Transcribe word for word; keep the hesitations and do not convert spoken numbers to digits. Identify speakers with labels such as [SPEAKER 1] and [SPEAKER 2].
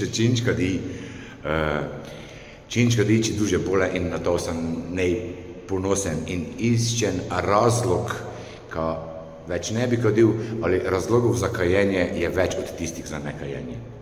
[SPEAKER 1] še činč kadi, činč kadi, či duže bole in na to sam nej ponosen in iščen razlog, ka več ne bi kadil, ali razlogov za kajenje je več od tistih za nekajenje.